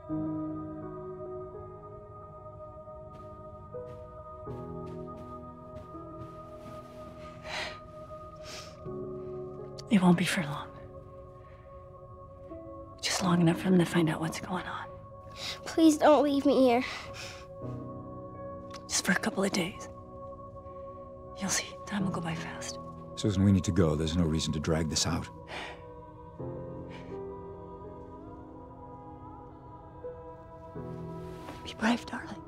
It won't be for long. Just long enough for them to find out what's going on. Please don't leave me here. Just for a couple of days. You'll see, time will go by fast. Susan, we need to go. There's no reason to drag this out. Be brave, darling.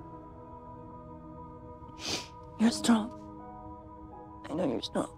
You're strong. I know you're strong.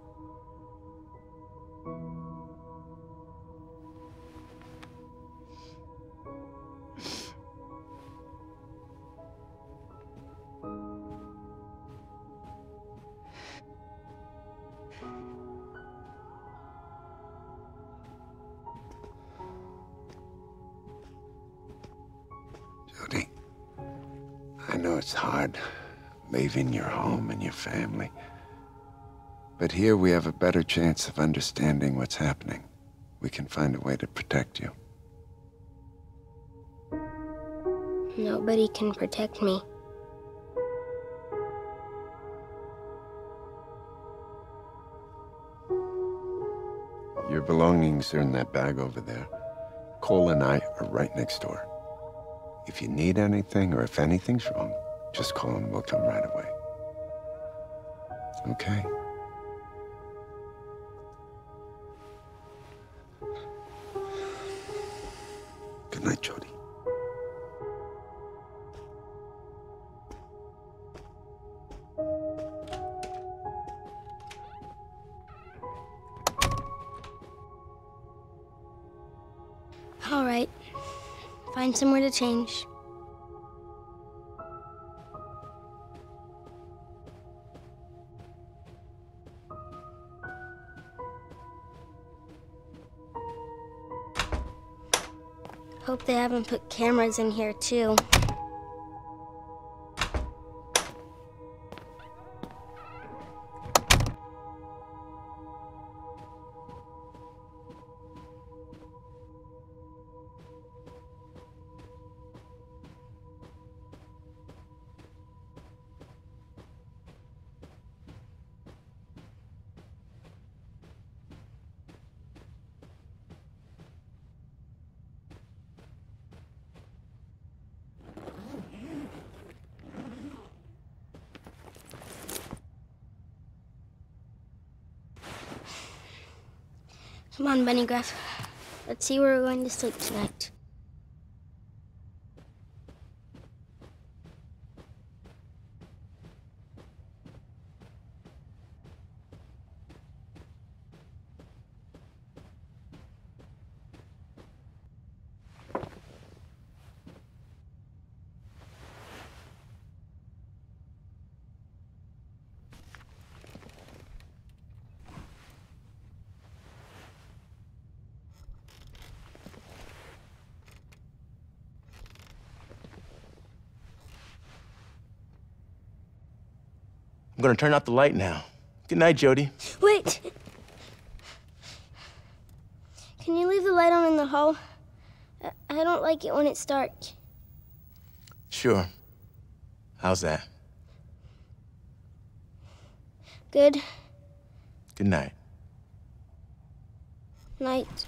Jody, I know it's hard leaving your home and your family, but here we have a better chance of understanding what's happening. We can find a way to protect you. Nobody can protect me. Your belongings are in that bag over there. Cole and I are right next door. If you need anything or if anything's wrong, just call and we'll come right away. Okay? Good night, Jody. All right. Find somewhere to change. Hope they haven't put cameras in here, too. Come on, Benny Gruff. Let's see where we're going to sleep tonight. I'm gonna turn out the light now. Good night, Jody. Wait! Can you leave the light on in the hall? I don't like it when it's dark. Sure. How's that? Good Good night. night.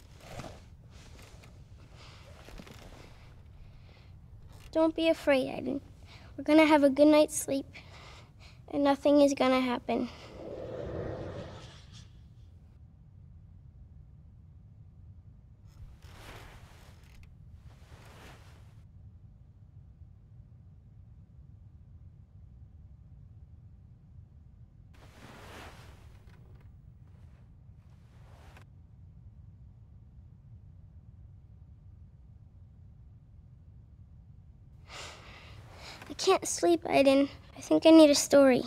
Don't be afraid, Aiden. We're gonna have a good night's sleep, and nothing is gonna happen. I can't sleep, Aiden. I think I need a story.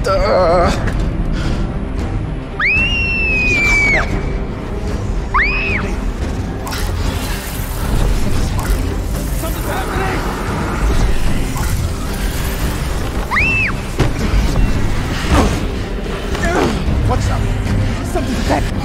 What's up? Something's happening.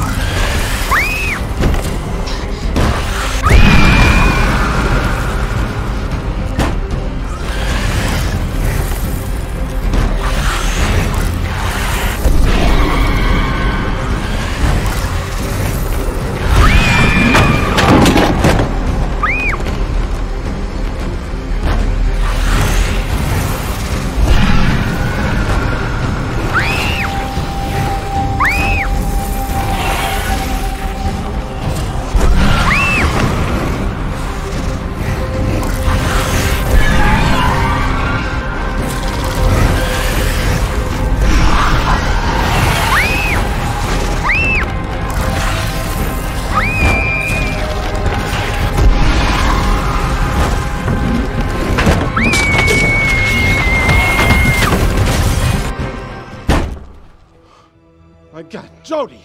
My God, Jody!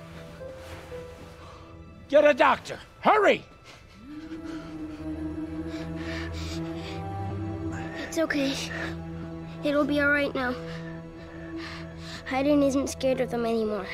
Get a doctor! Hurry! It's okay. It'll be all right now. Hayden isn't scared of them anymore.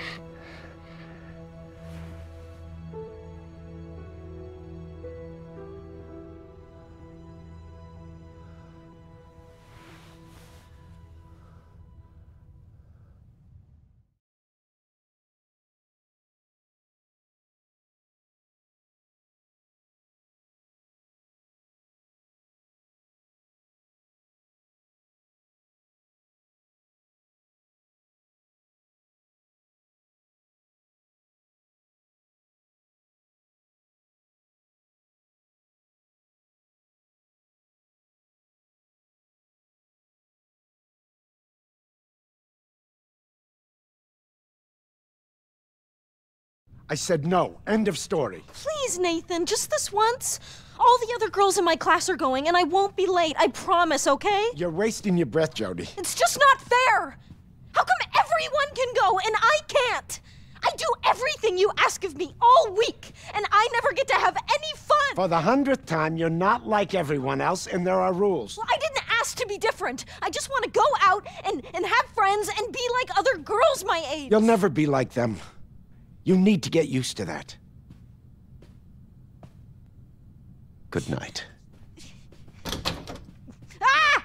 I said no. End of story. Please, Nathan, just this once. All the other girls in my class are going, and I won't be late. I promise, okay? You're wasting your breath, Jody. It's just not fair. How come everyone can go and I can't? I do everything you ask of me all week, and I never get to have any fun. For the 100th time, you're not like everyone else, and there are rules. Well, I didn't ask to be different. I just want to go out and have friends and be like other girls my age. You'll never be like them. You need to get used to that. Good night. Ah!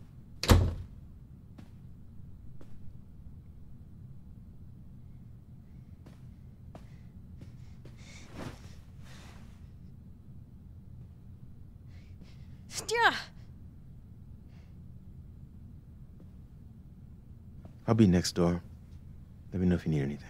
Yeah. I'll be next door. Let me know if you need anything.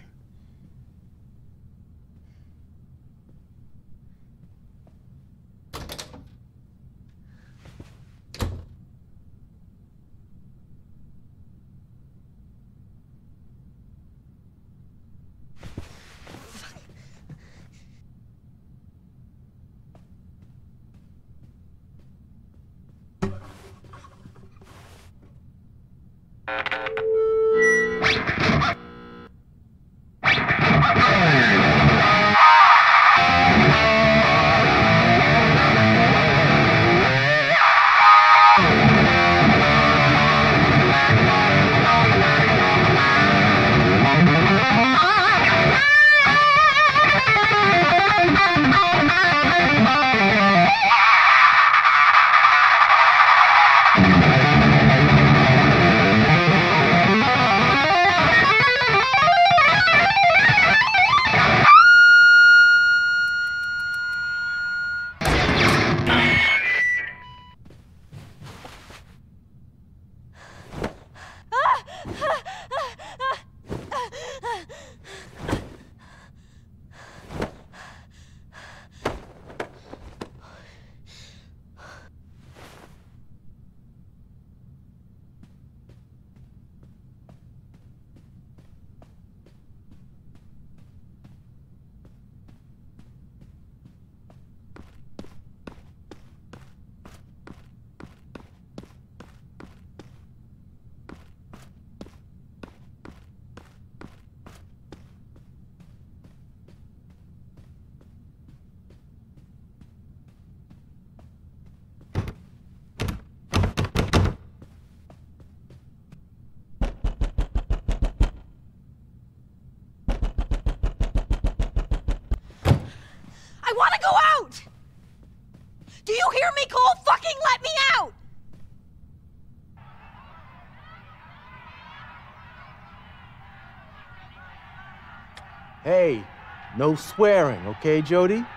Hey, no swearing, okay, Jody?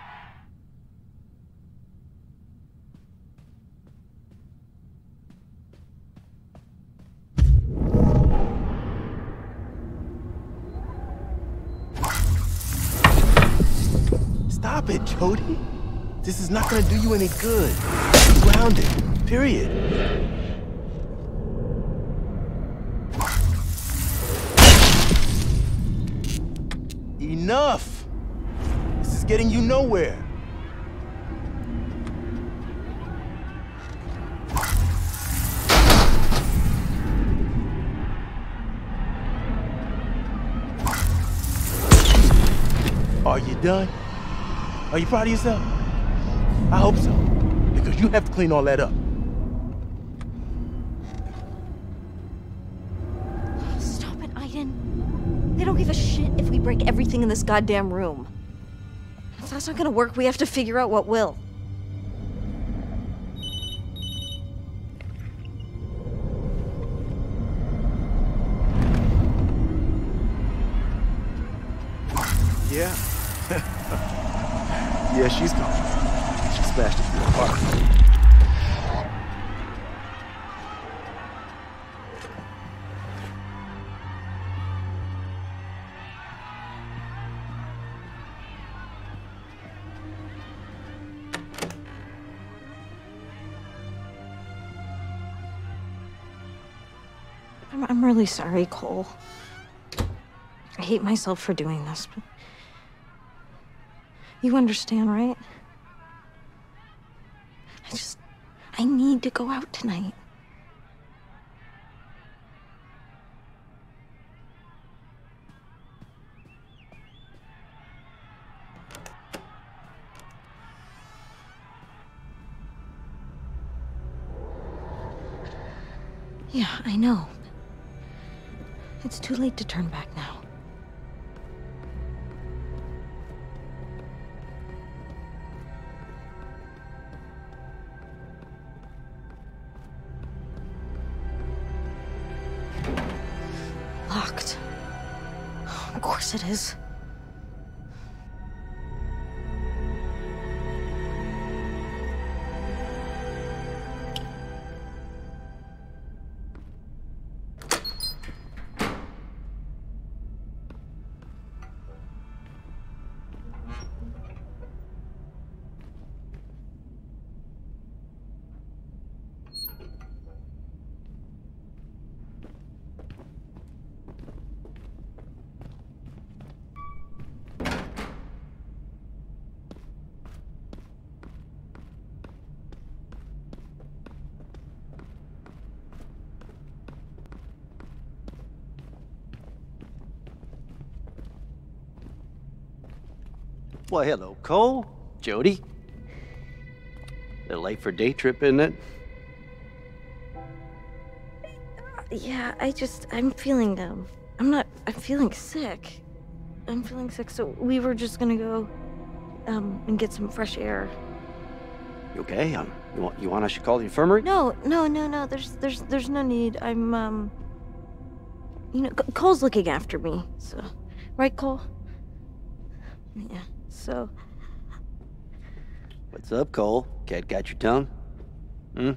Stop it, Jody. This is not gonna do you any good. Be grounded, period. Enough! This is getting you nowhere. Are you done? Are you proud of yourself? I hope so, because you have to clean all that up. Stop it, Aiden. They don't give a shit if we break everything in this goddamn room. If that's not gonna work, we have to figure out what will. Yeah. Yeah, she's coming. She smashed it through the park. I'm really sorry, Cole. I hate myself for doing this, but you understand, right? I need to go out tonight. Yeah, I know. It's too late to turn back now. Locked. Of course it is. Well, hello, Cole. Jody. A little late for a day trip, isn't it? Yeah, I'm feeling, I'm feeling sick. I'm feeling sick, so we were just gonna go, and get some fresh air. You okay? You want I should call the infirmary? No, there's no need. I'm, you know, Cole's looking after me, so, right, Cole? Yeah, so. What's up, Cole? Cat got your tongue? Hmm?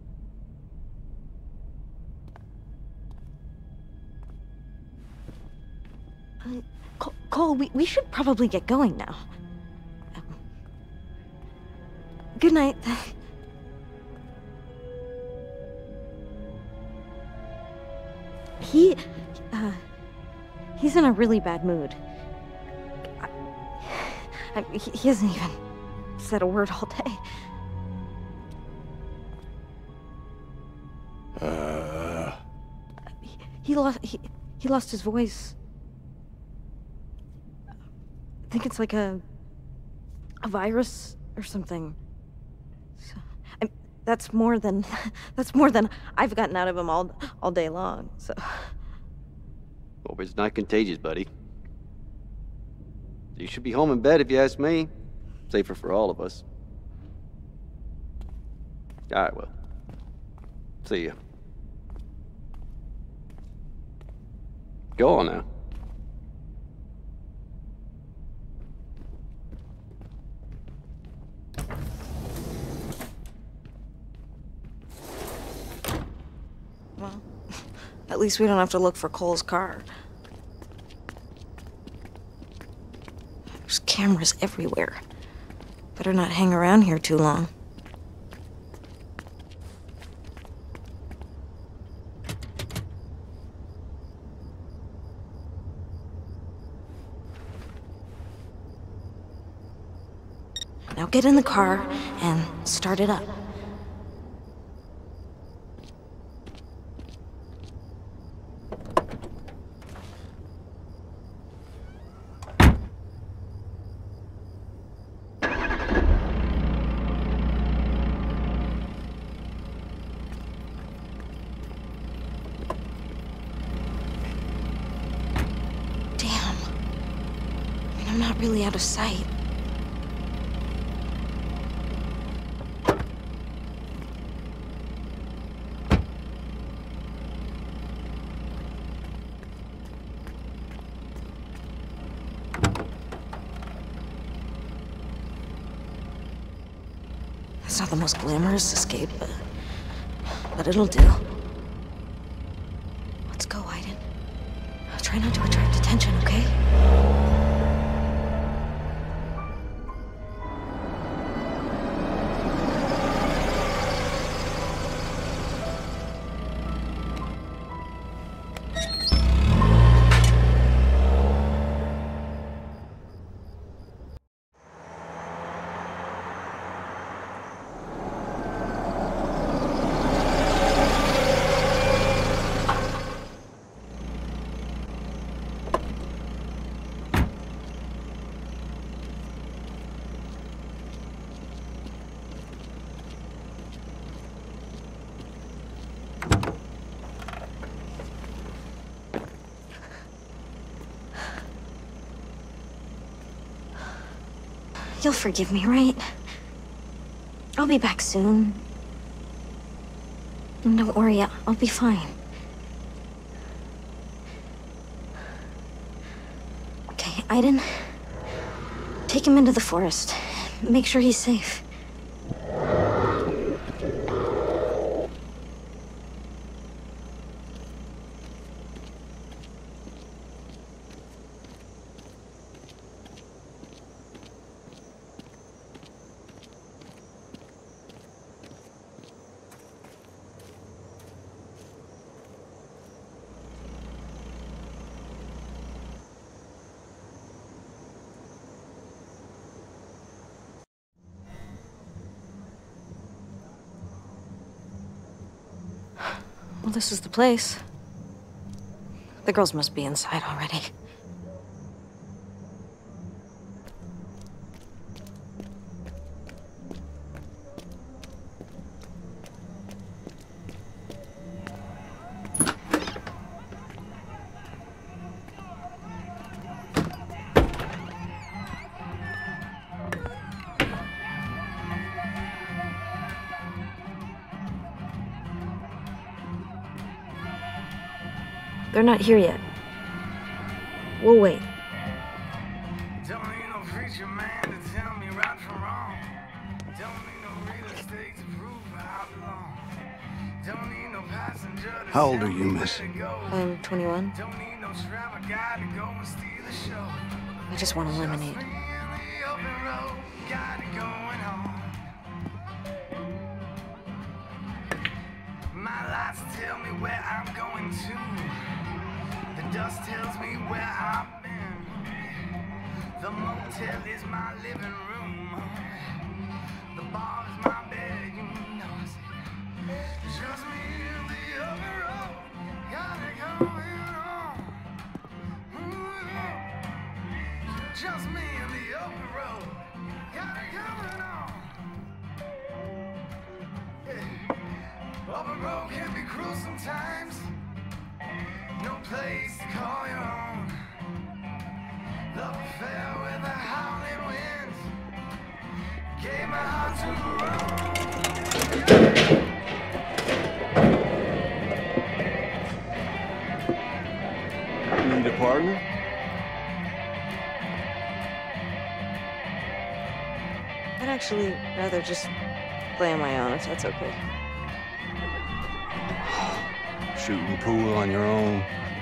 Cole, we should probably get going now. Good night. He's in a really bad mood. He hasn't even said a word all day. He lost his voice. I think it's like a virus or something. So, that's more than I've gotten out of him all day long. So. Hope it's not contagious, buddy. You should be home in bed if you ask me. Safer for all of us. All right, well. See ya. Go on now. Well, at least we don't have to look for Cole's car. There's cameras everywhere. Better not hang around here too long. Now get in the car and start it up. I'm not really out of sight. It's not the most glamorous escape, but it'll do. Let's go, Aiden. Try not to attract attention, okay? You'll forgive me, right? I'll be back soon. And don't worry, I'll be fine. Okay, Aiden. Take him into the forest. Make sure he's safe. Well, this is the place. The girls must be inside already. They're not here yet. We'll wait. Don't need no preacher man to tell me right from wrong. Don't need no real estate to prove I belong. Don't need no passenger to How old are you, miss? I'm 21. Don't need no travel guy to go and steal the show. I just want a lemonade. Me in the open road, got it going on. My lights tell me where I'm going to. The dust tells me where I've been. The motel is my living room. The bar is my bed, you know. Just me in the open road, got it going on. Just me in the open road, got it going on. Yeah. Open road can be cruel sometimes. No place to call your own. Love affair with the howling winds. Gave my heart to roam. Need a partner? I'd actually rather just play on my own, if that's okay. shooting pool on your own.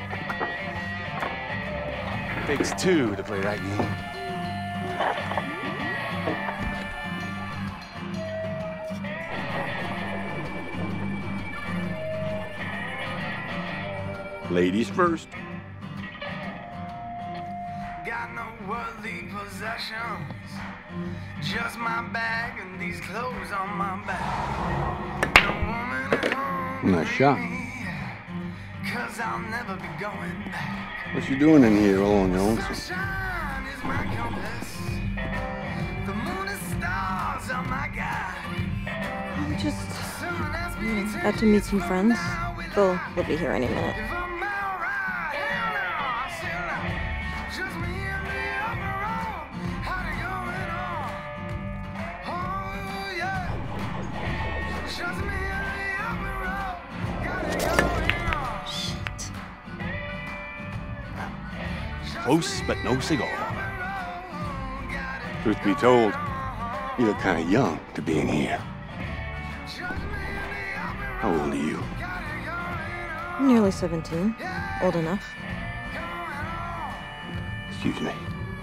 It takes two to play that game. Ladies first. Got no worldly possessions, just my bag and these clothes on my back. No woman at home. Nice shot. Cause I'll never be going back. What you doing in here all on your own? Sunshine is my compass. The moon and stars are my guide. I'm just about to meet some friends. They'll be here any minute. Close, but no cigar. Truth be told, you look kind of young to be in here. How old are you? Nearly 17. Old enough. Excuse me.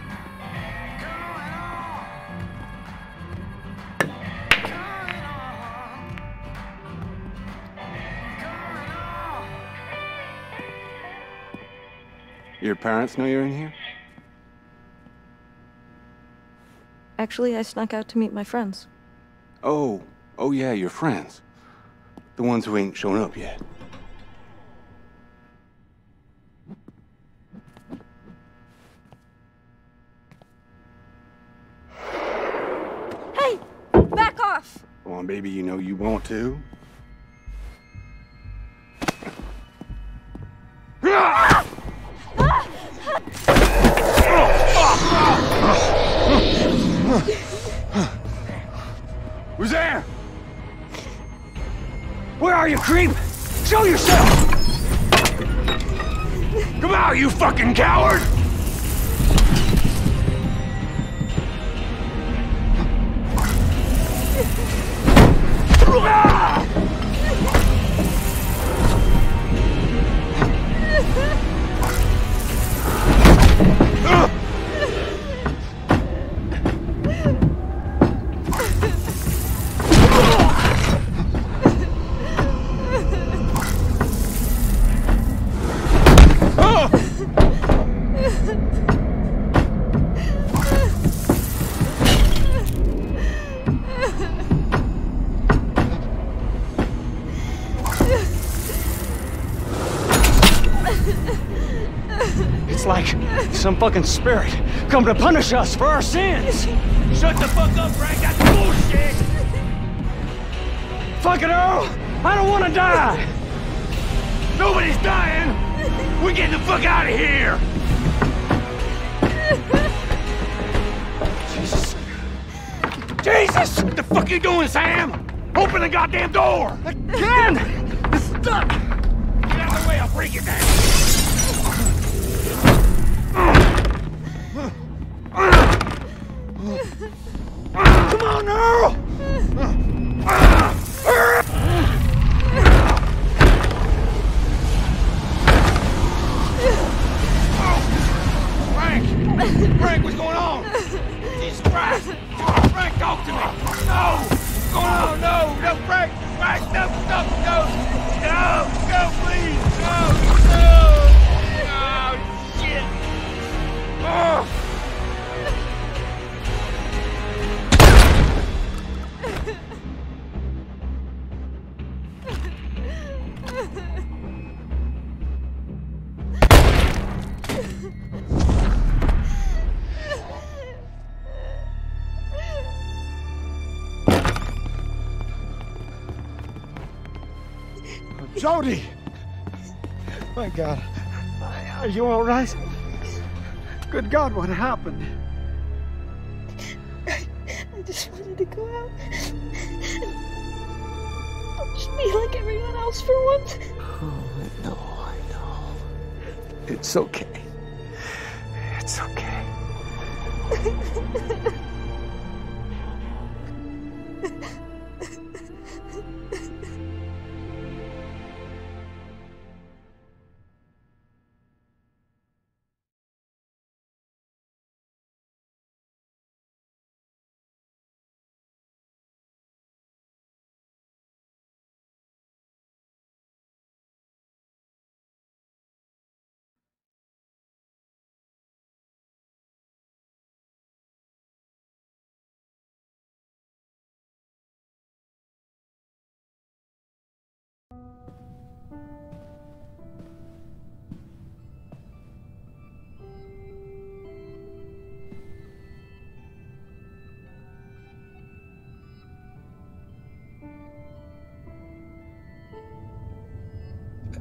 Your parents know you're in here? Actually, I snuck out to meet my friends. Oh yeah, your friends. The ones who ain't shown up yet. Hey! Back off! Come on, baby, you know you want to. Who's there? Where are you, creep? Show yourself! Come out, you fucking coward! It's like some fucking spirit come to punish us for our sins. Shut the fuck up, Frank. That's bullshit. Fucking Earl, I don't want to die. Nobody's dying. We're getting the fuck out of here. Jesus. Jesus! What the fuck are you doing, Sam? Open the goddamn door. I can't. It's stuck. Get out of the way. I'll break it down. Come on, Earl! Frank, what's going on? Jesus Christ! Frank, talk to me! No! What's going on? No, Frank! Frank, no, please! No! Oh, shit! Oh! Jody! My God. Are you all right? Good God, what happened? I just wanted to go out. I'll just be like everyone else for once. Oh, I know. It's okay. It's okay.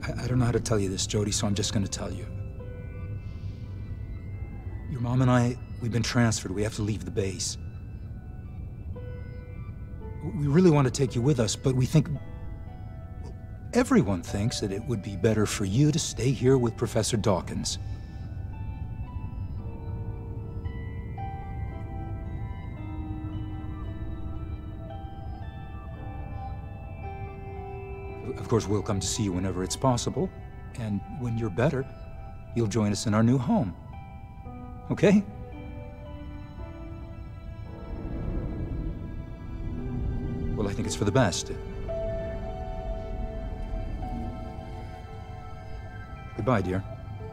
I don't know how to tell you this, Jodie, so I'm just gonna tell you. Your mom and I, we've been transferred. We have to leave the base. We really want to take you with us, but we think... Everyone thinks that it would be better for you to stay here with Professor Dawkins. Of course, we'll come to see you whenever it's possible, and when you're better, you'll join us in our new home. Okay? Well, I think it's for the best. Goodbye, dear.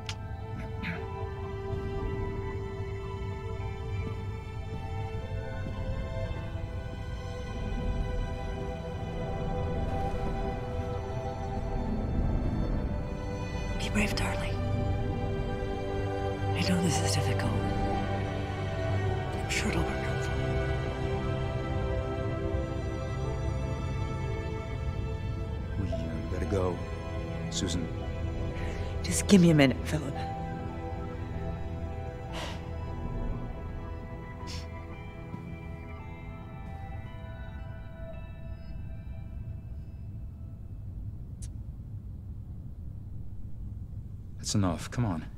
Be brave, darling. I know this is difficult. I'm sure it'll work out for you. We gotta go. Susan. Just give me a minute, Philip. That's enough. Come on.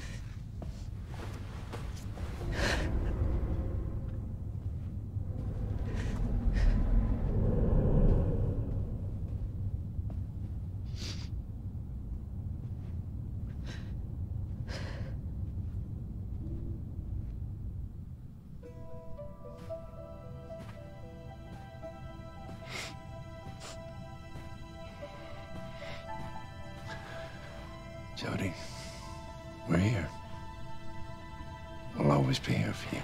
Jodie, we're here. We'll always be here for you.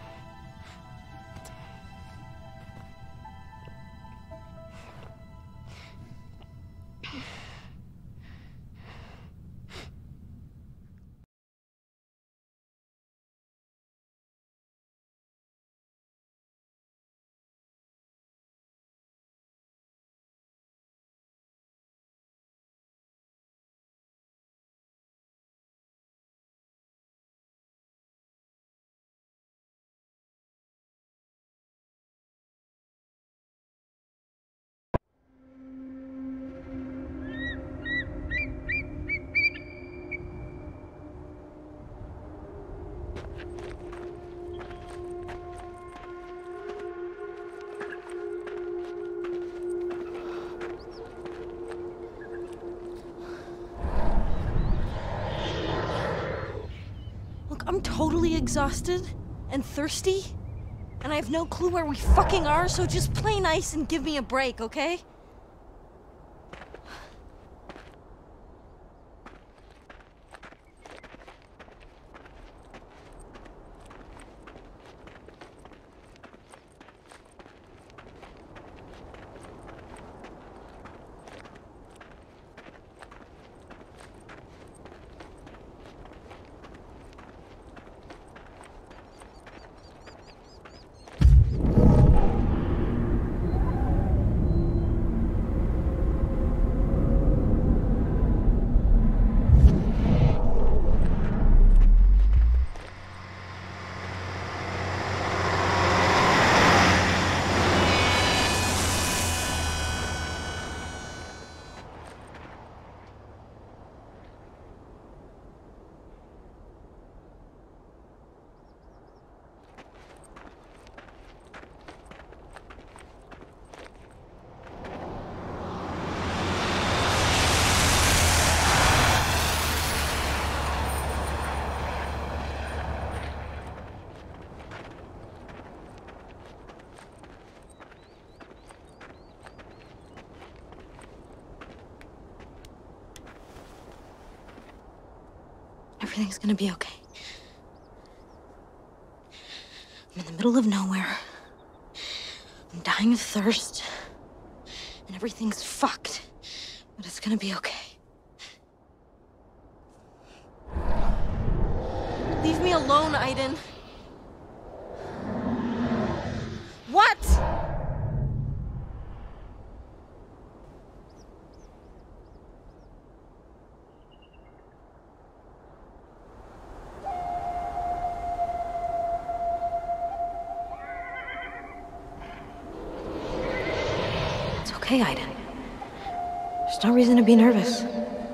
I'm totally exhausted and thirsty, and I have no clue where we fucking are, so just play nice and give me a break, okay? Everything's gonna be okay. I'm in the middle of nowhere. I'm dying of thirst. And everything's fucked. But it's gonna be okay. Leave me alone, Aiden. What? okay, Aiden. There's no reason to be nervous.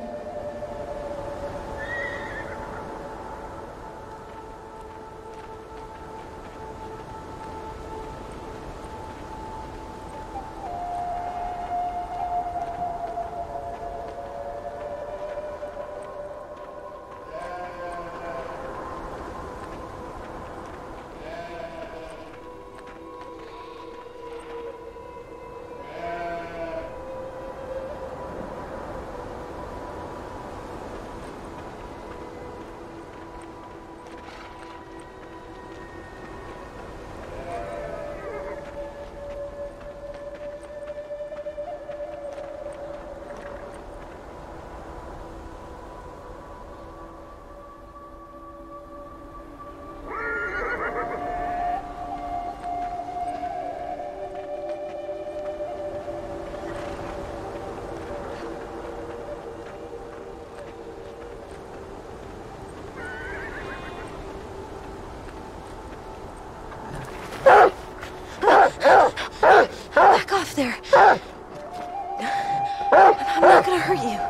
Back off there. I'm not gonna hurt you.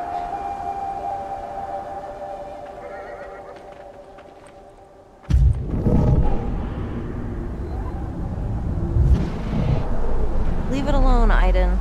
Leave it alone, Aiden.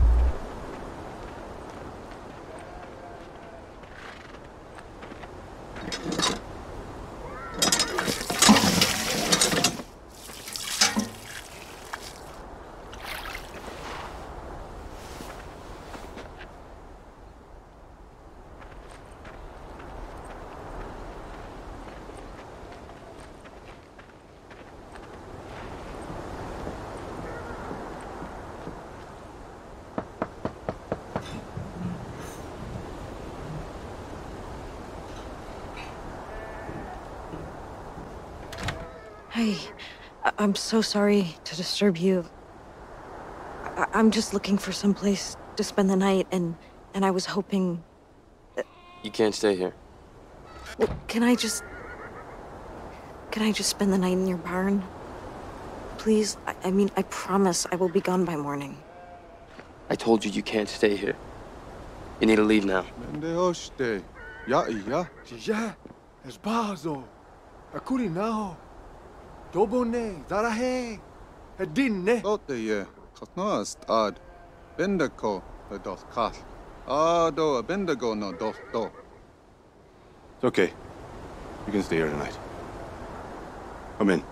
Hey, I'm so sorry to disturb you. I'm just looking for some place to spend the night, and I was hoping that... You can't stay here. Well, can I just spend the night in your barn? Please? I mean, I promise I will be gone by morning. I told you can't stay here. You need to leave now. Ja, es bazo. Akuri now. Dobone, Zarahe, Edinne. Ote, Kosnoast ad. Bendigo, the dos kas. Ado, a bendigo no dos do. It's okay. You can stay here tonight. Come in.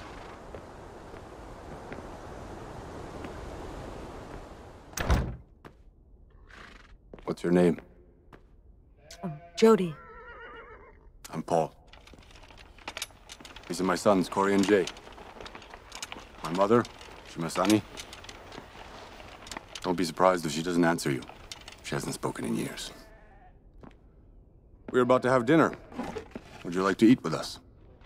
What's your name? Jody. I'm Paul. These are my sons, Corey and Jay. My mother, Shimasani. Don't be surprised if she doesn't answer you. She hasn't spoken in years. We're about to have dinner. Would you like to eat with us?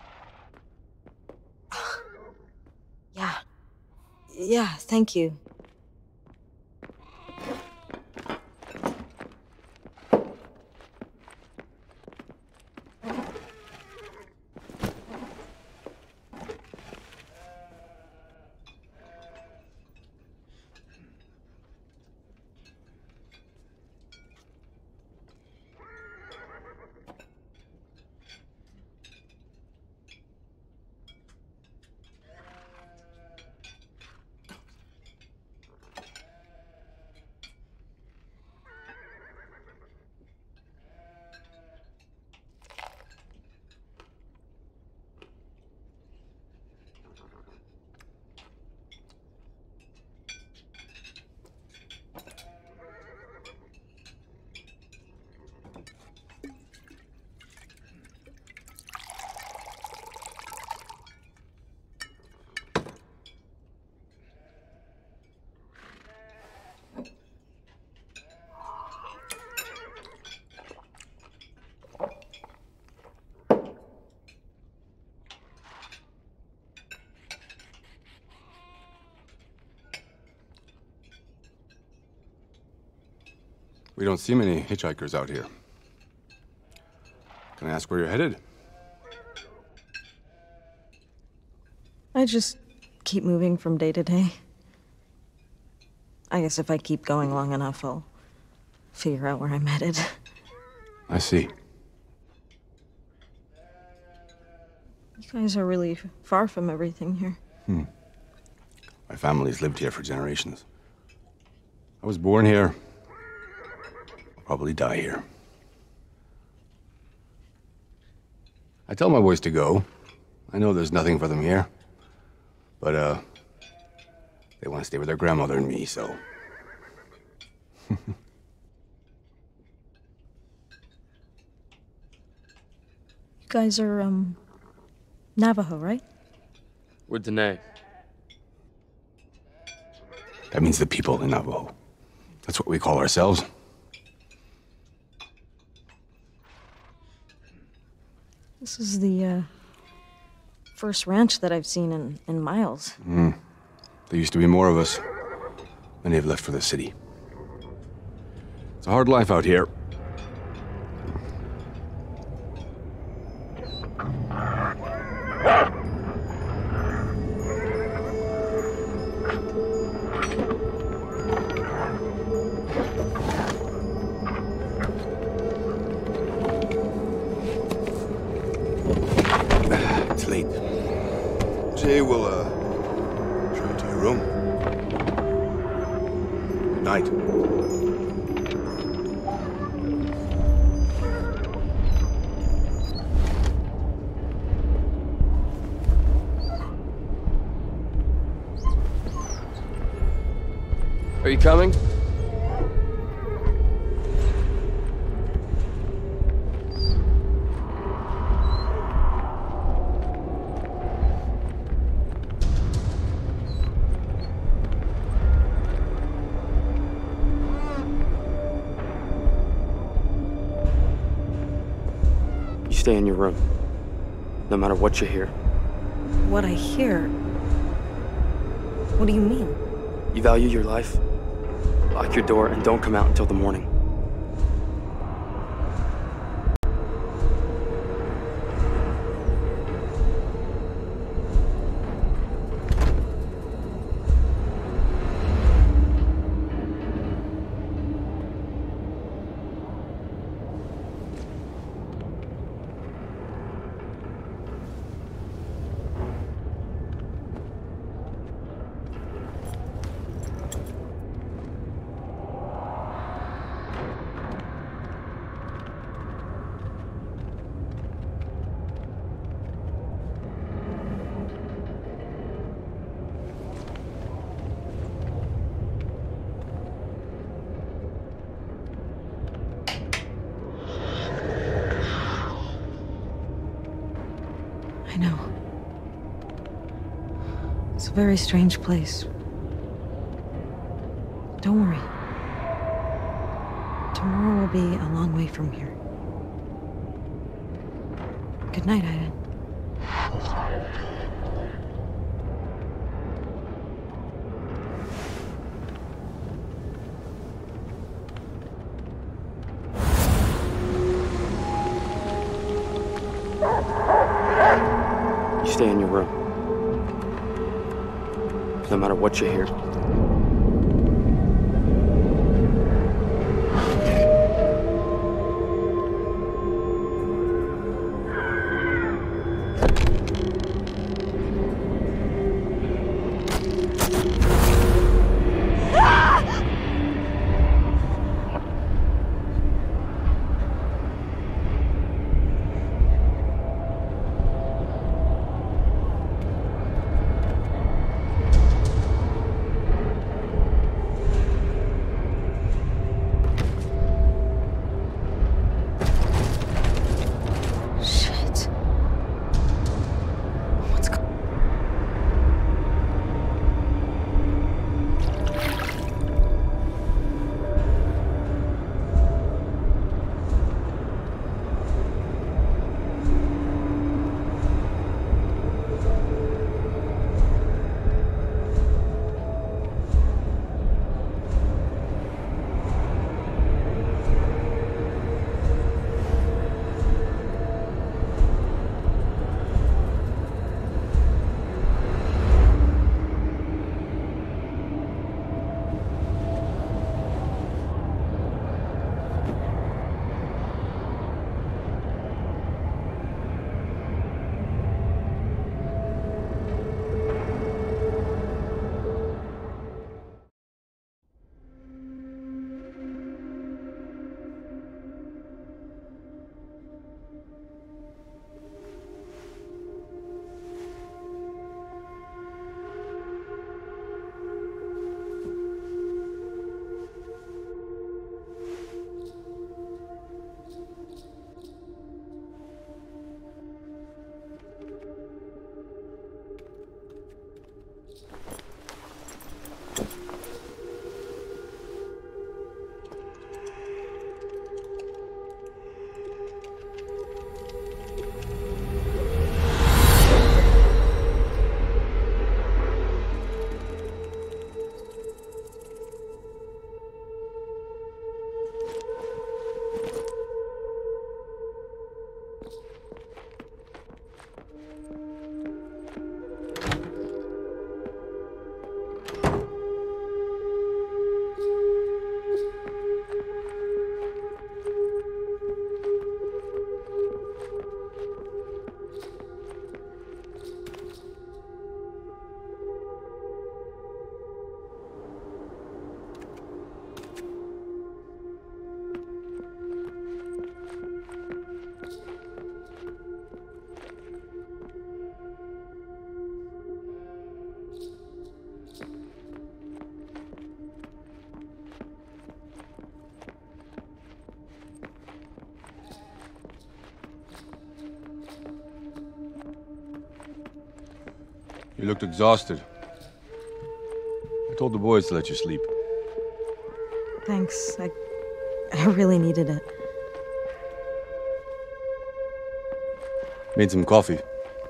Yeah, thank you. We don't see many hitchhikers out here. Can I ask where you're headed? I just keep moving from day to day. I guess if I keep going long enough, I'll figure out where I'm headed. I see. You guys are really far from everything here. My family's lived here for generations. I was born here. I'll probably die here. I tell my boys to go. I know there's nothing for them here. But, they want to stay with their grandmother and me, so... You guys are, Navajo, right? We're Dene. That means the people in Navajo. That's what we call ourselves. This is the, first ranch that I've seen in miles. There used to be more of us. Many have left for the city. It's a hard life out here. It's late. Jay will, show you to your room. Good night. Are you coming? You stay in your room, no matter what you hear. What I hear? What do you mean? You value your life? Lock your door and don't come out until the morning. I know. It's a very strange place. Don't worry. Tomorrow will be a long way from here. Good night, Aiden. You stay in your room, no matter what you hear. You looked exhausted. I told the boys to let you sleep. Thanks. I really needed it. Made some coffee.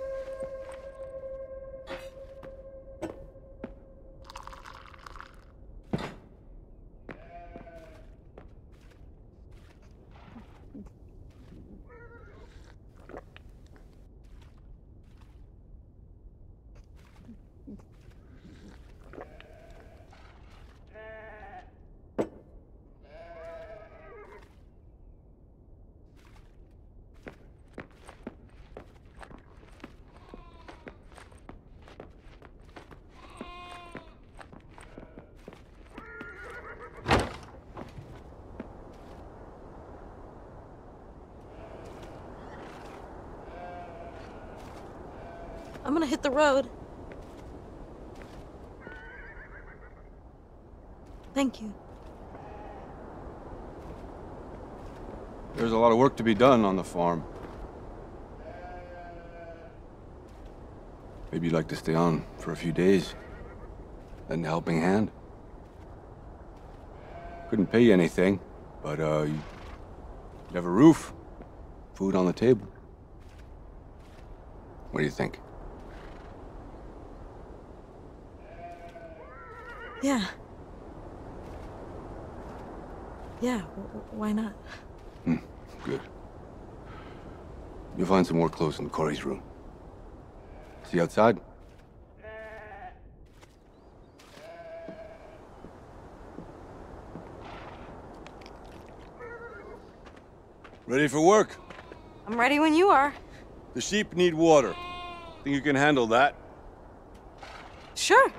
I'm gonna hit the road. Thank you. There's a lot of work to be done on the farm. Maybe you'd like to stay on for a few days. Lend a helping hand. Couldn't pay you anything, but you'd have a roof, food on the table. What do you think? Yeah. Yeah, why not? Good. You'll find some more clothes in Corey's room. See you outside? Ready for work? I'm ready when you are. The sheep need water. Think you can handle that? Sure.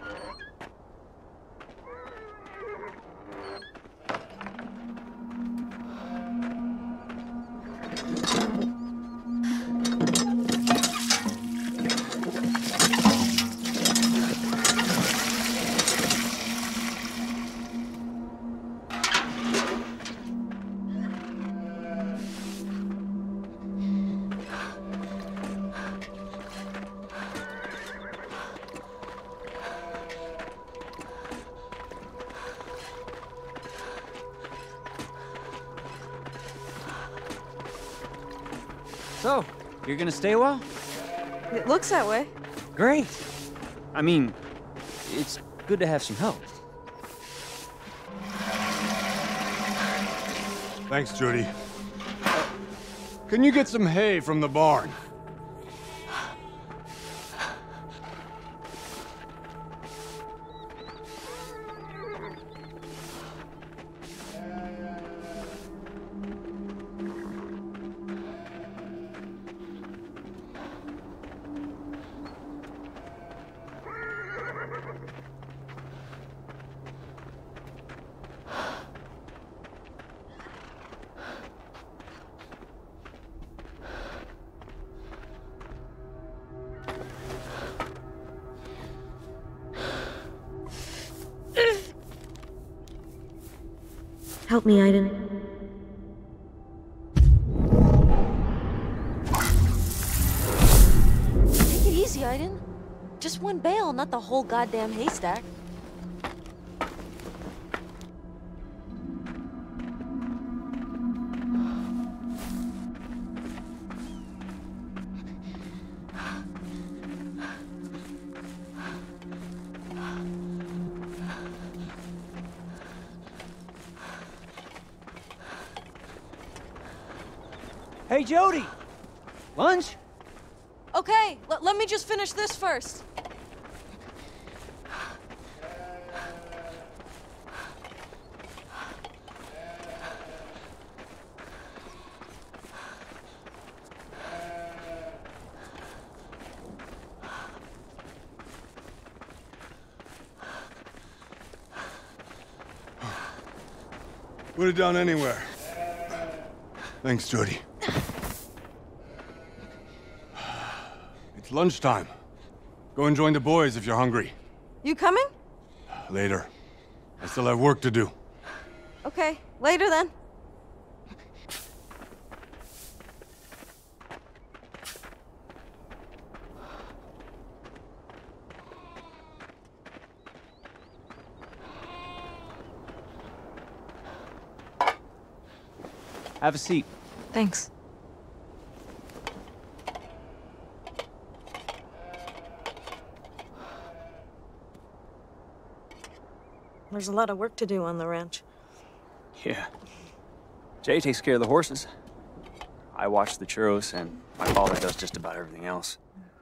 So, you're gonna stay a while? It looks that way. Great. I mean, it's good to have some help. Thanks, Jody. Can you get some hay from the barn? Help me, Aiden. Take it easy, Aiden. Just one bale, not the whole goddamn haystack. Hey, Jody! Lunch? Okay, let me just finish this first. Put it down anywhere. Thanks, Jody. It's lunchtime. Go and join the boys if you're hungry. You coming? Later. I still have work to do. Okay, later then. Have a seat. Thanks. There's a lot of work to do on the ranch. Yeah. Jay takes care of the horses. I watch the churros, and my father does just about everything else.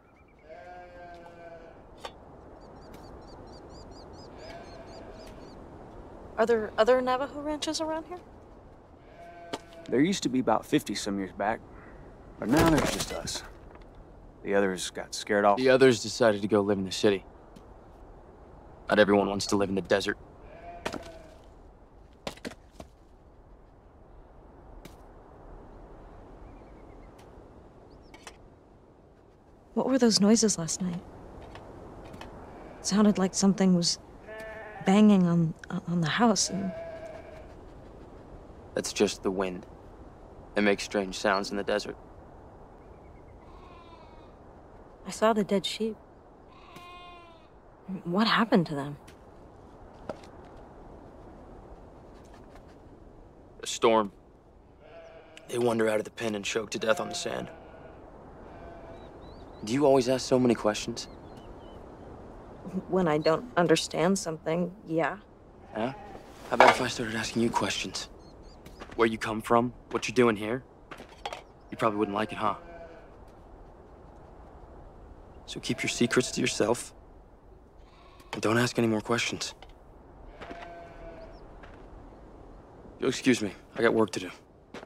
Are there other Navajo ranches around here? There used to be about 50 some years back, but now there's just us. The others got scared off. The others decided to go live in the city. Not everyone wants to live in the desert. What were those noises last night? It sounded like something was banging on the house and... That's just the wind. It makes strange sounds in the desert. I saw the dead sheep. What happened to them? A storm. They wander out of the pen and choke to death on the sand. Do you always ask so many questions? When I don't understand something, yeah. Yeah? How about if I started asking you questions? Where you come from? What you're doing here? You probably wouldn't like it, huh? So keep your secrets to yourself. And don't ask any more questions. You'll excuse me. I got work to do.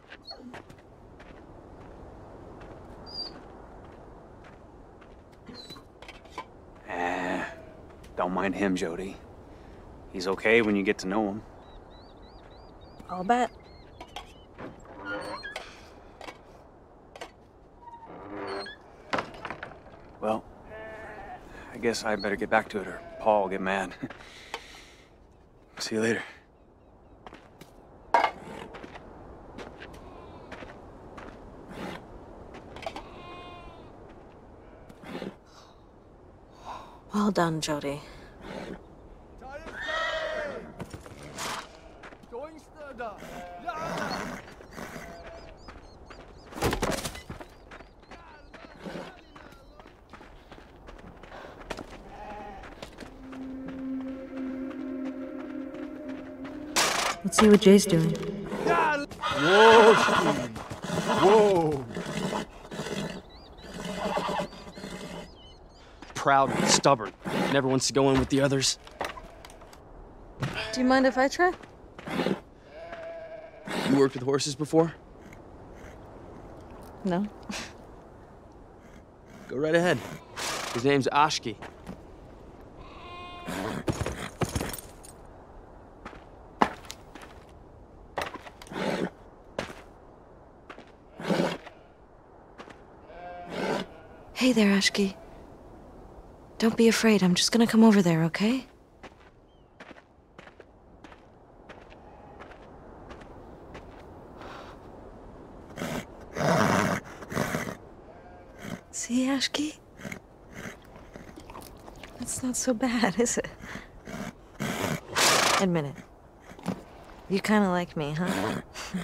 Don't mind him, Jody. He's okay when you get to know him. I'll bet. Well, I guess I better get back to it or Paul will get mad. See you later. Well done, Jody. Let's see what Jay's doing. Whoa, Steve. Whoa. Proud and stubborn. Never wants to go in with the others. Do you mind if I try? You worked with horses before? No. Go right ahead. His name's Ashki. Hey there, Ashki. Don't be afraid. I'm just gonna come over there, okay? See, Ashki? That's not so bad, is it? Admit it. You kinda like me, huh?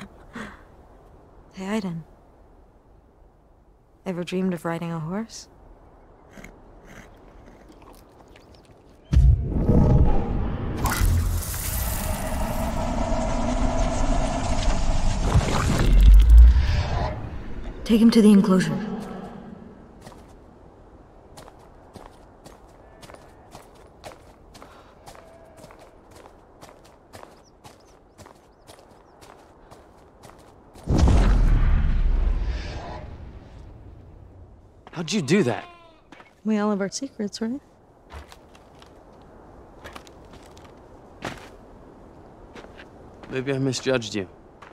Hey, Aiden. Ever dreamed of riding a horse? Take him to the enclosure. How'd you do that? We all have our secrets, right? Maybe I misjudged you.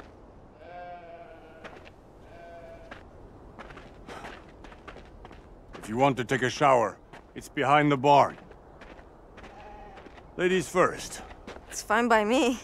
If you want to take a shower, it's behind the barn. Ladies first. It's fine by me.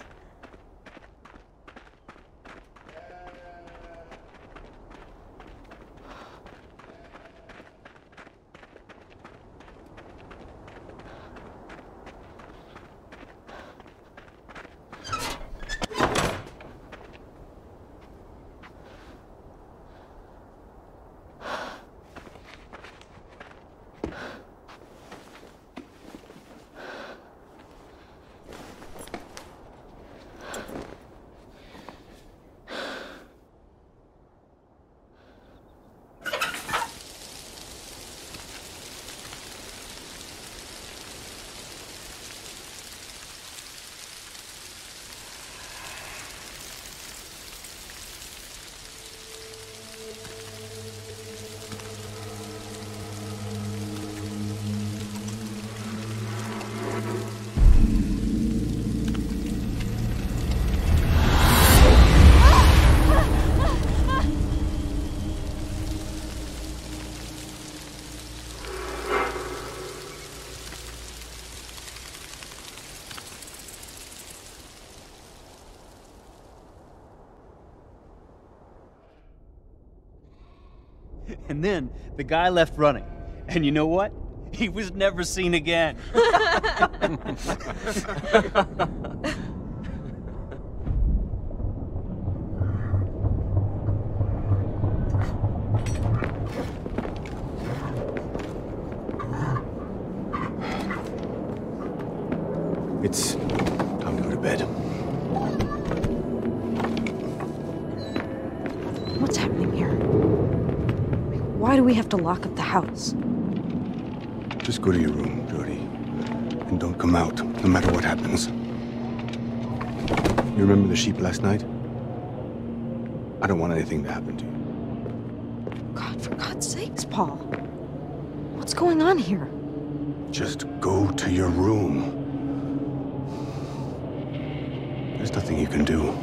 And then the guy left running. And you know what? He was never seen again. It's time to go to bed. What's happening here? Why do we have to lock up the house? Just go to your room, Jodie. And don't come out, no matter what happens. You remember the sheep last night? I don't want anything to happen to you. God, for God's sakes, Paul. What's going on here? Just go to your room. There's nothing you can do.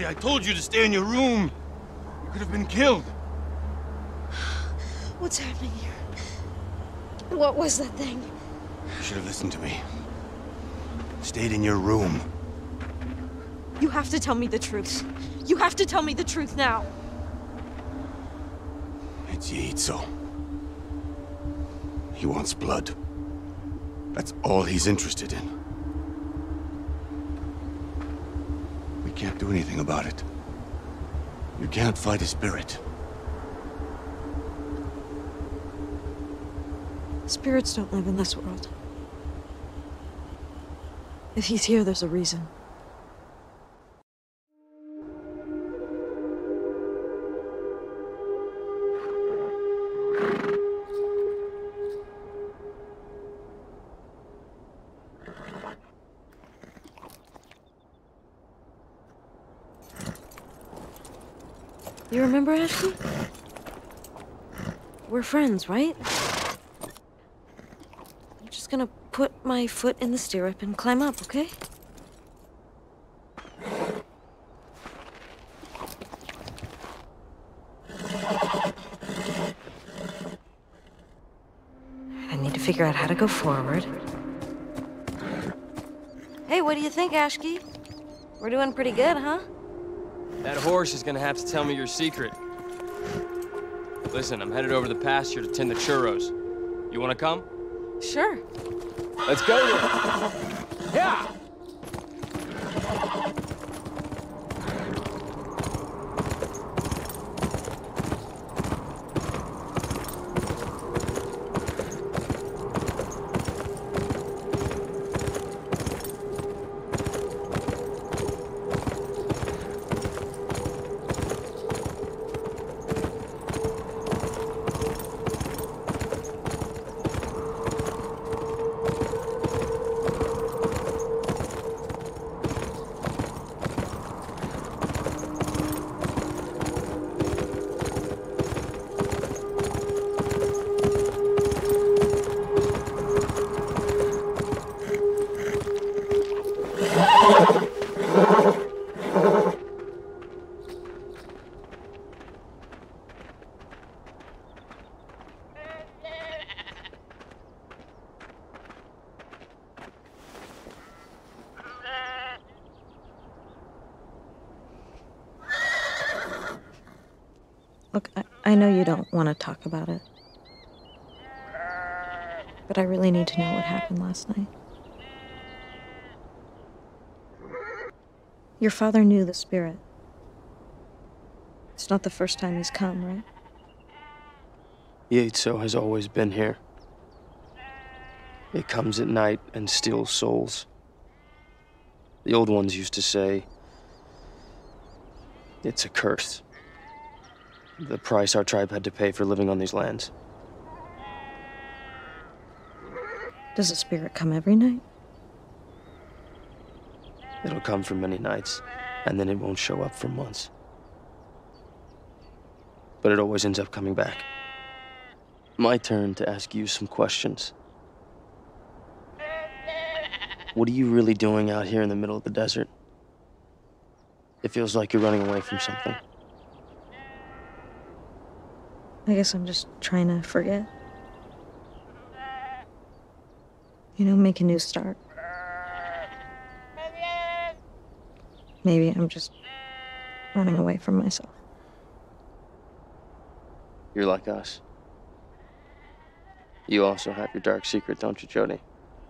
I told you to stay in your room. You could have been killed. What's happening here? What was that thing? You should have listened to me. Stayed in your room. You have to tell me the truth. You have to tell me the truth now. It's Yaitso. He wants blood. That's all he's interested in. We can't do anything about it. You can't fight his spirit. Spirits don't live in this world. If he's here, there's a reason. You remember Ashley? We're friends, right? I'm just gonna put my foot in the stirrup and climb up, okay? I need to figure out how to go forward. Hey, what do you think, Ashki? We're doing pretty good, huh? That horse is gonna have to tell me your secret. Listen, I'm headed over the pasture to tend the churros. You wanna come? Sure. Let's go then. Yeah! Look, I know you don't want to talk about it. But I really need to know what happened last night. Your father knew the spirit. It's not the first time he's come, right? Yaitso has always been here. It comes at night and steals souls. The old ones used to say, it's a curse. The price our tribe had to pay for living on these lands. Does the spirit come every night? It'll come for many nights, and then it won't show up for months. But it always ends up coming back. My turn to ask you some questions. What are you really doing out here in the middle of the desert? It feels like you're running away from something. I guess I'm just trying to forget. You know, make a new start. Maybe I'm just running away from myself. You're like us. You also have your dark secret, don't you, Jody?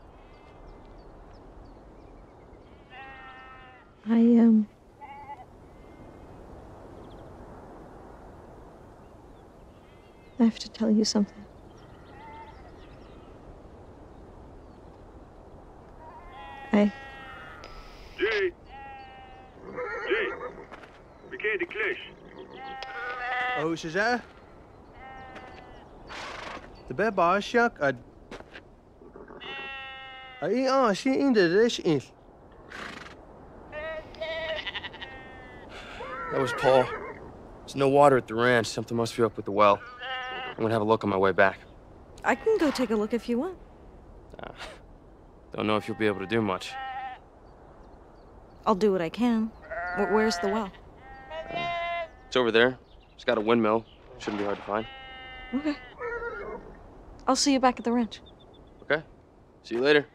I have to tell you something. Jay! Jay! Bekend de Clash. Oh, is that? The bed bar shark. She in the dish is. That was Paul. There's no water at the ranch. Something must be up with the well. I'm gonna have a look on my way back. I can go take a look if you want. Don't know if you'll be able to do much. I'll do what I can. Where's the well? It's over there. It's got a windmill. Shouldn't be hard to find. Okay. I'll see you back at the ranch. Okay. See you later.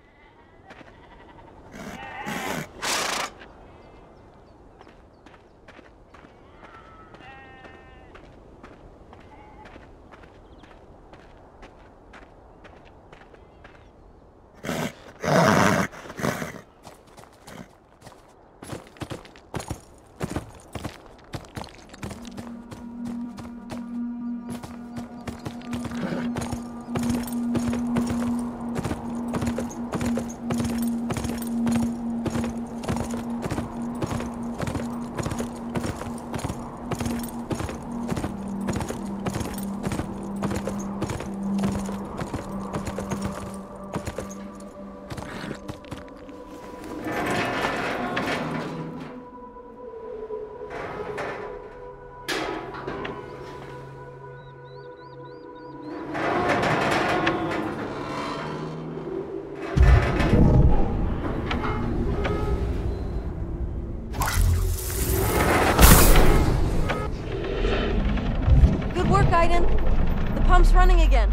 The pump's running again.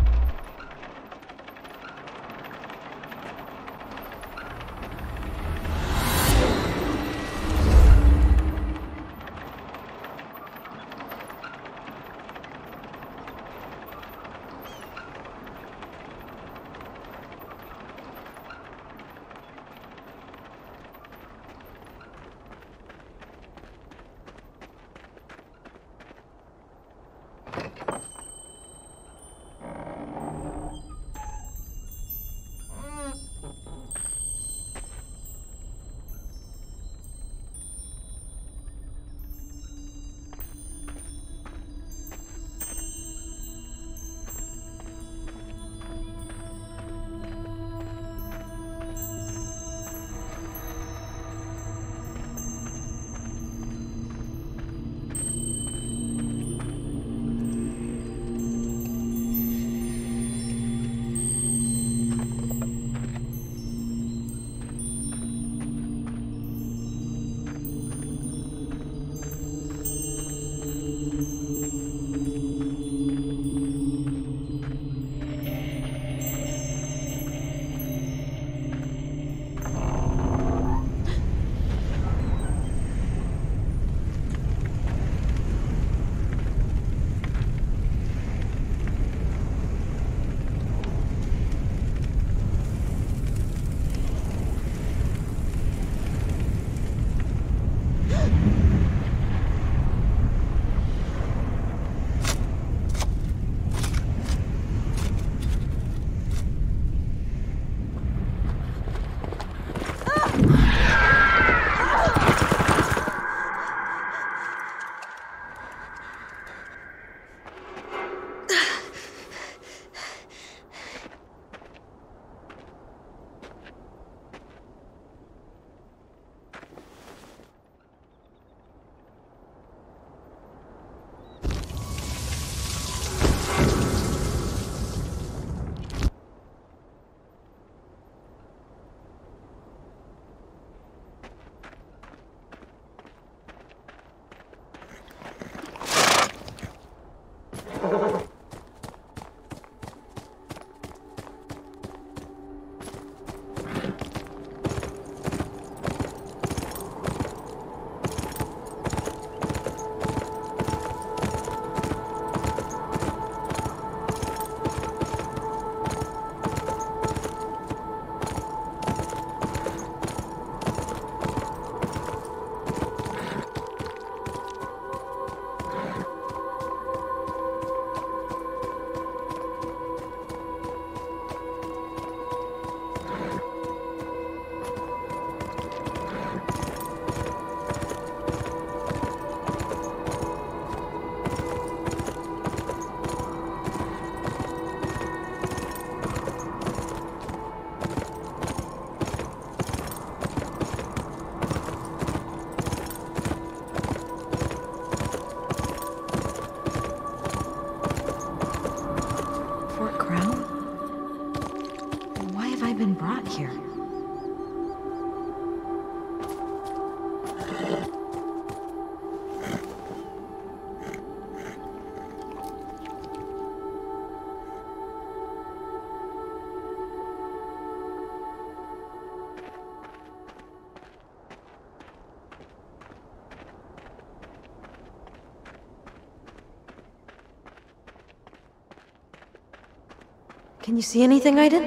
Can you see anything, Aiden?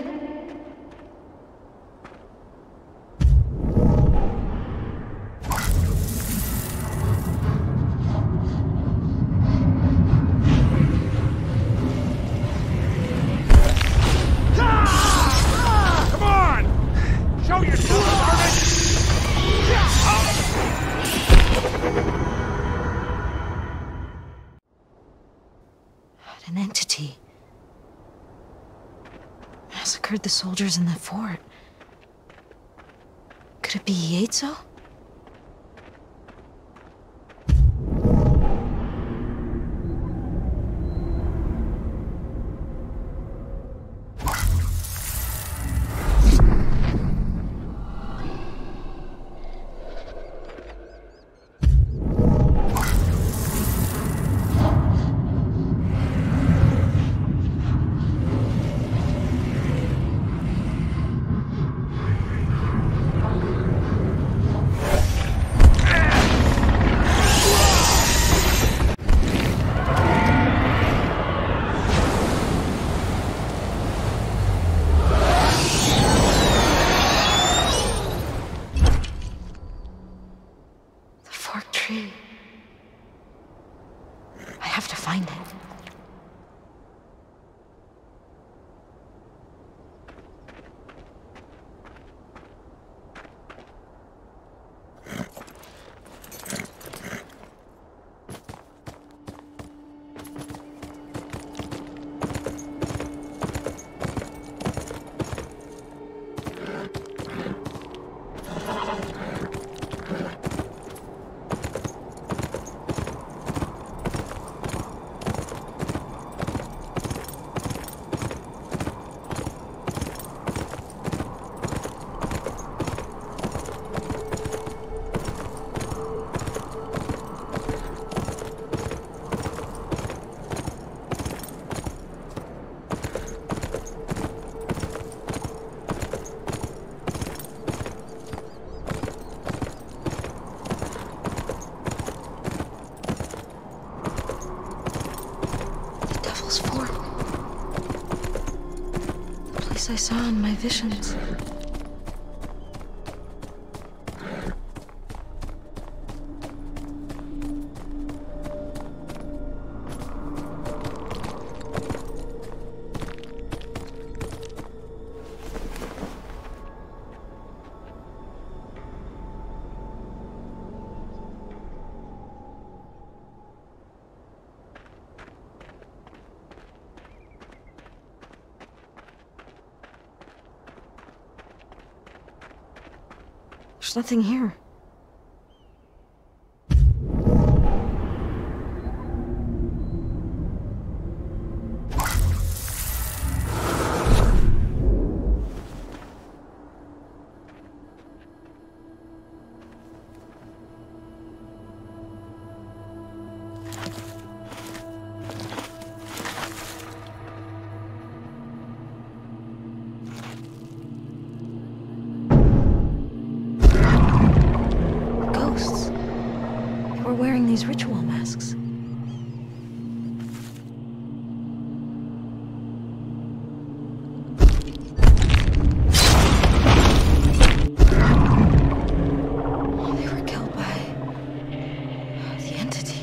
Come on! Show yourself, Sergeant! An entity. Massacred the soldiers in the fort. Could it be Yaitzo? I have to find it. I saw in my visions. There's nothing here. Wearing these ritual masks. They were killed by the entity.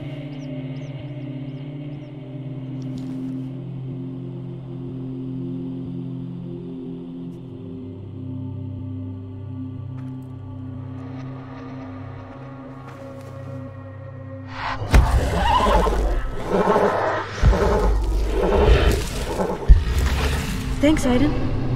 Thanks, Aiden.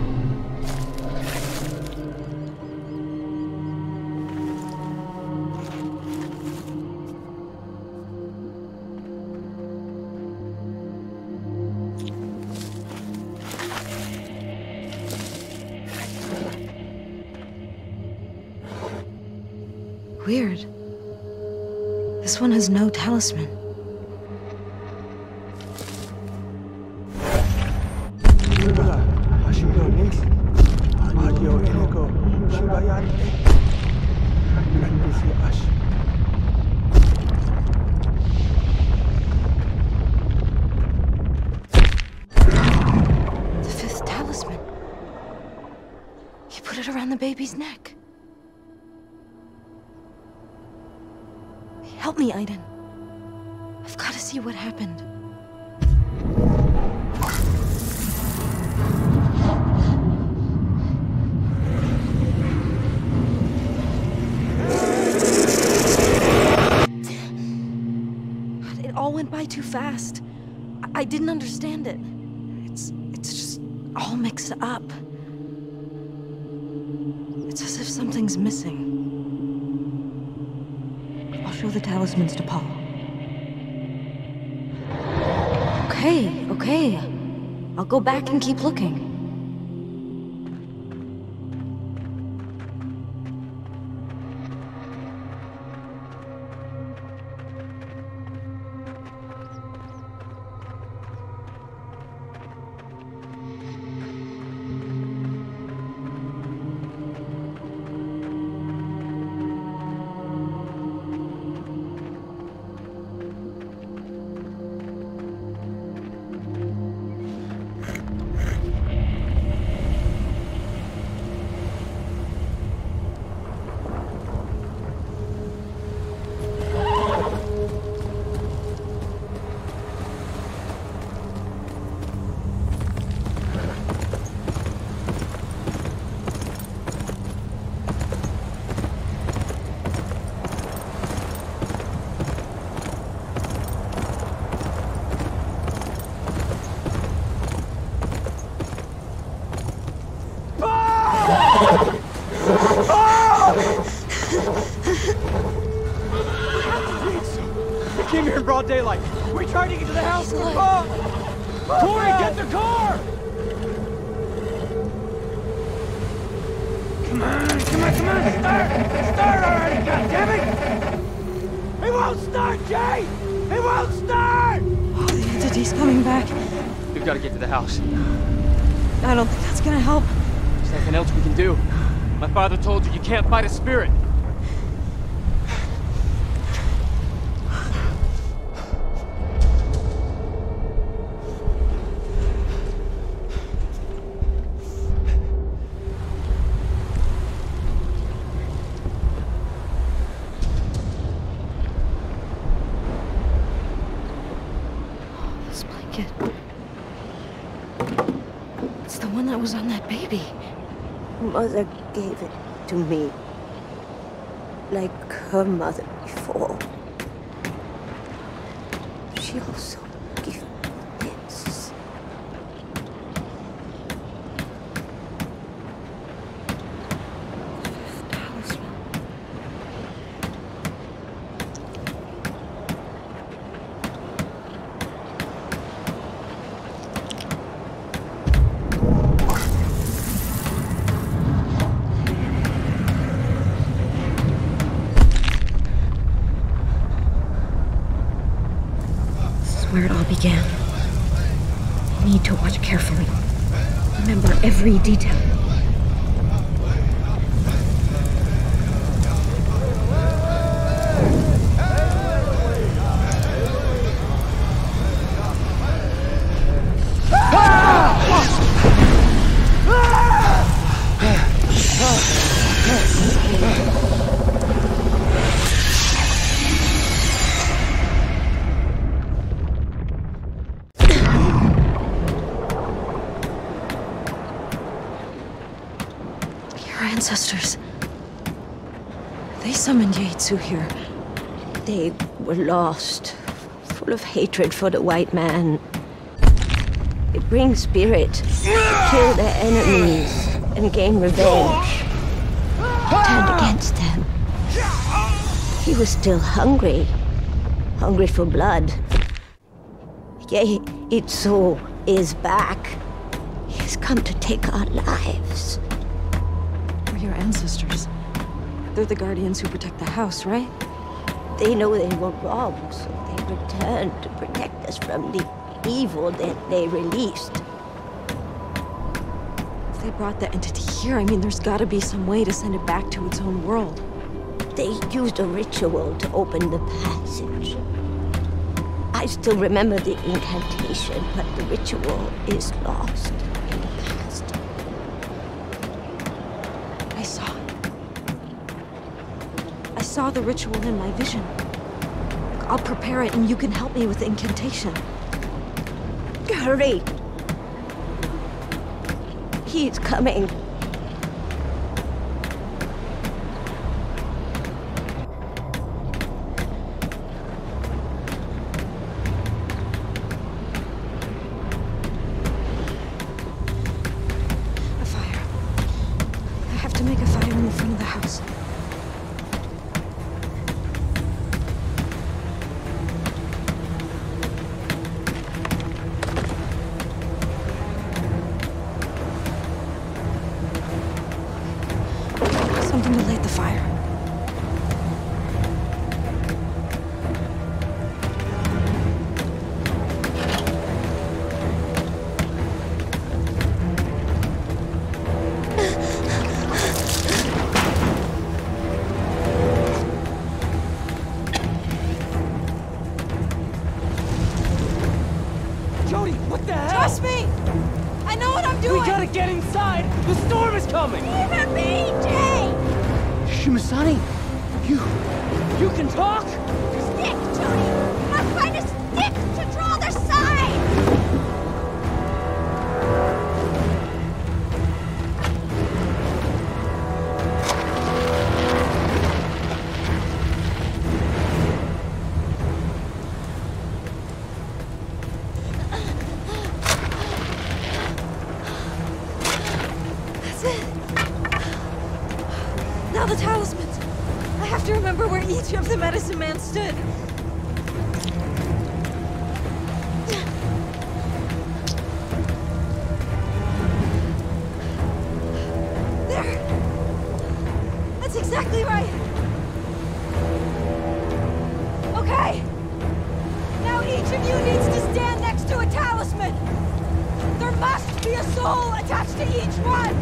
Weird. This one has no talisman. The the baby's neck. Help me, Aiden. I've got to see what happened. It all went by too fast. I didn't understand it. It's just all mixed up. It's as if something's missing. I'll show the talismans to Paul. Okay. I'll go back and keep looking. We came here in broad daylight. We tried to get to the house. Corey, get the car! Come on! Start already, goddammit! He won't start, Jay! He won't start! Oh, the entity's coming back. We've got to get to the house. I don't think that's gonna help. There's nothing else we can do. My father told you can't fight a spirit. This blanket. It's the one that was on that baby. Mother gave it to me, like her mother before. She also gave me this. Talisman. Where it all began. I need to watch carefully. Remember every detail. Ancestors. They summoned Yaitsu here. They were lost, full of hatred for the white man. They bring spirit to kill their enemies and gain revenge. He turned against them. He was still hungry for blood. Yaitsu is back. He's come to take our lives. Your ancestors. They're the guardians who protect the house, right? They know they were wrong, so they returned to protect us from the evil that they released. If they brought the entity here, I mean, there's gotta be some way to send it back to its own world. They used a ritual to open the passage. I still remember the incantation, but the ritual is lost in the past. I saw the ritual in my vision. I'll prepare it and you can help me with the incantation. Hurry! He's coming. A fire. I have to make a fire in the front of the house. Something to light the fire. Jody, what the hell? Trust me! I know what I'm doing! We gotta get inside! The storm is coming! Even me, Jay! Shimasani, you can talk? Stick, Jody! You must find a stick to draw their side! That's it. Now the talismans. I have to remember where each of the medicine men stood. There. That's exactly right. Okay. Now each of you needs to stand next to a talisman. There must be a soul attached to each one.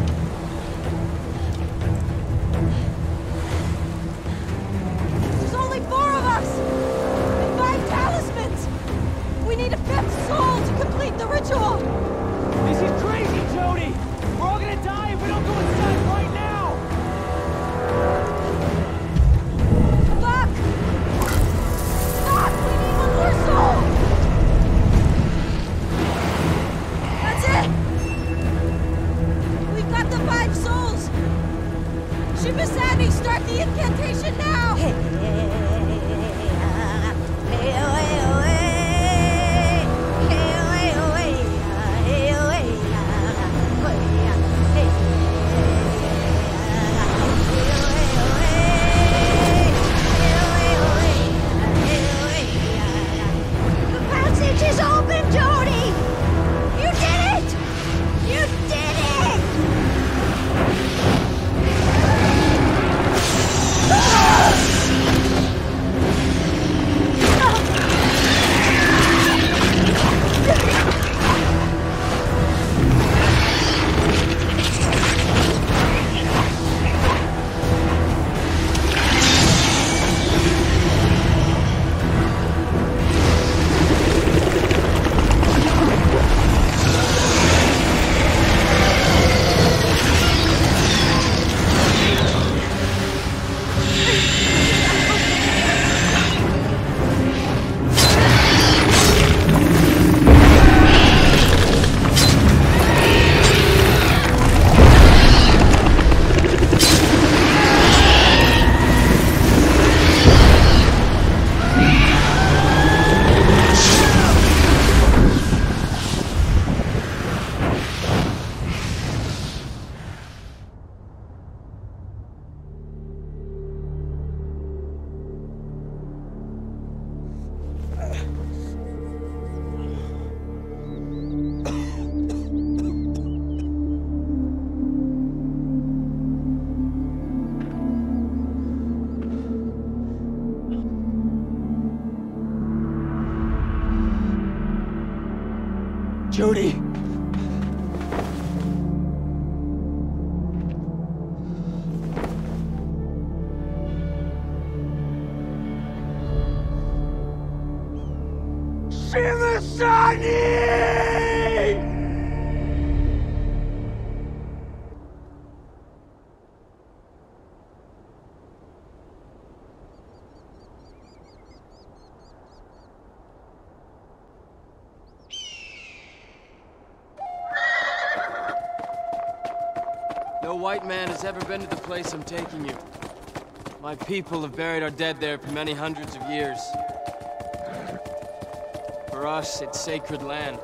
There's only 4 of us! And 5 talismans! We need a 5th soul to complete the ritual! This is crazy, Jody! We're all gonna die if we don't go inside right now! Fuck! Fuck! We need 1 more soul! That's it! We've got the 5 souls! Shimasani, start the incantation now! The passage is open, Jody! You did it! You did it! Jody! Shimasani! No white man has ever been to the place I'm taking you. My people have buried our dead there for many hundreds of years. For us, it's sacred land.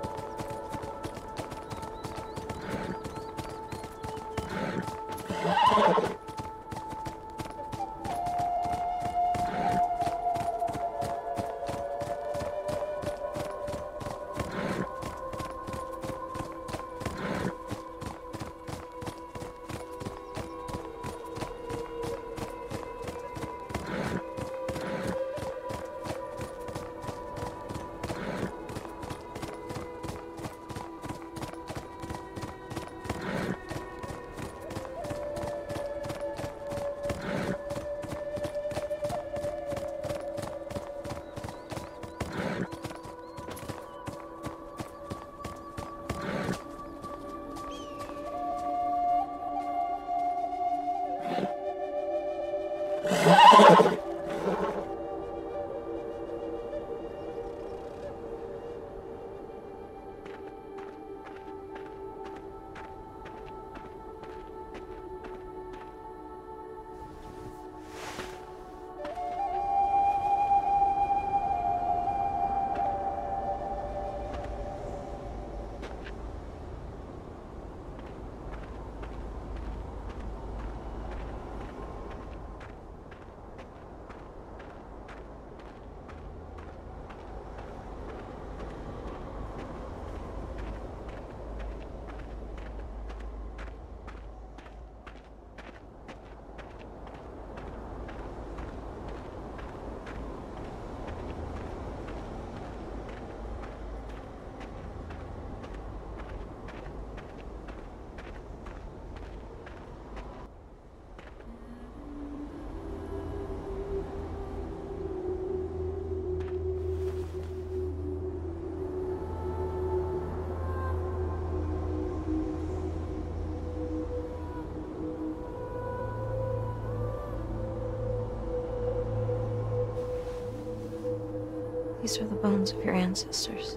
These are the bones of your ancestors.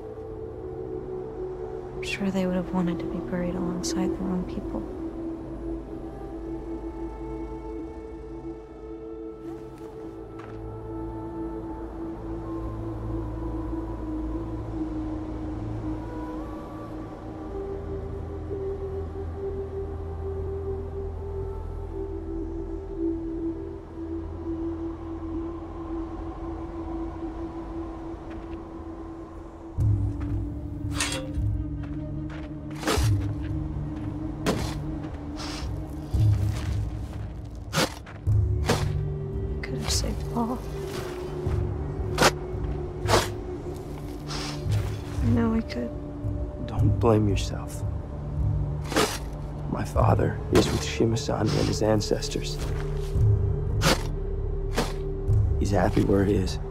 I'm sure they would have wanted to be buried alongside their own people. Paul. I know I could. Don't blame yourself. My father is with Shima-san and his ancestors. He's happy where he is.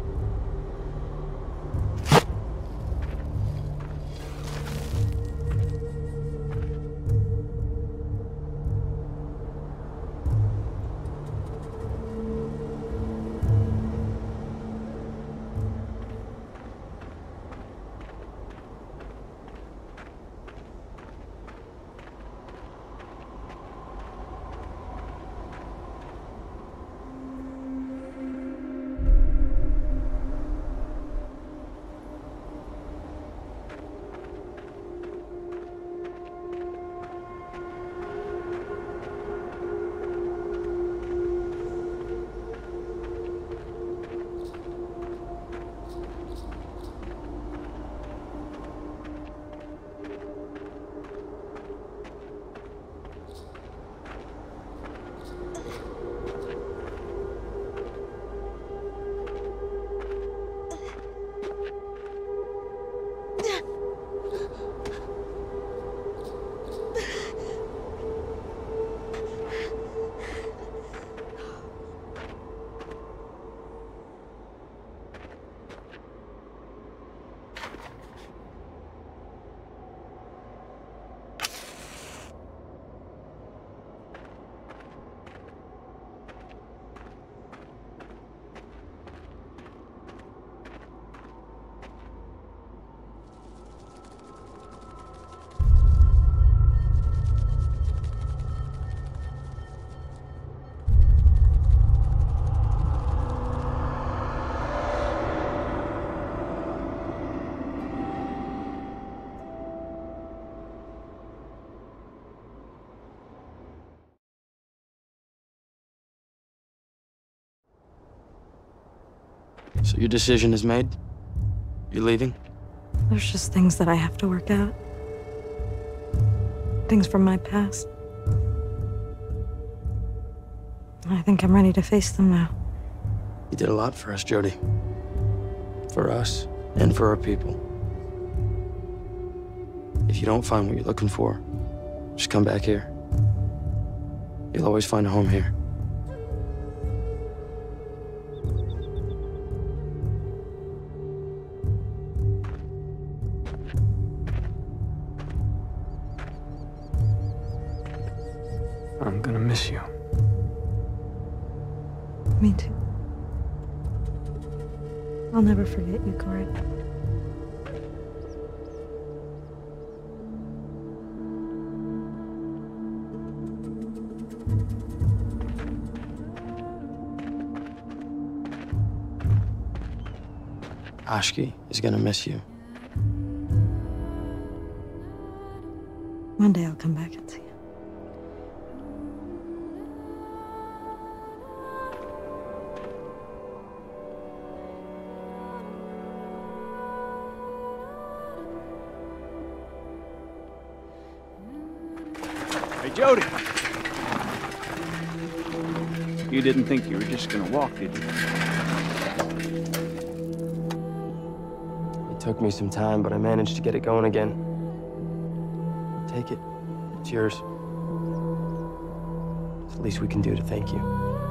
So your decision is made? You're leaving? There's just things that I have to work out. Things from my past. I think I'm ready to face them now. You did a lot for us, Jodie. For us, and for our people. If you don't find what you're looking for, just come back here. You'll always find a home here. I'm gonna miss you. Me too. I'll never forget you, Corey. Ashki is gonna miss you. One day I'll come back and see you. Hey, Jodie! You didn't think you were just gonna walk, did you? It took me some time, but I managed to get it going again. Take it. It's yours. It's the least we can do to thank you.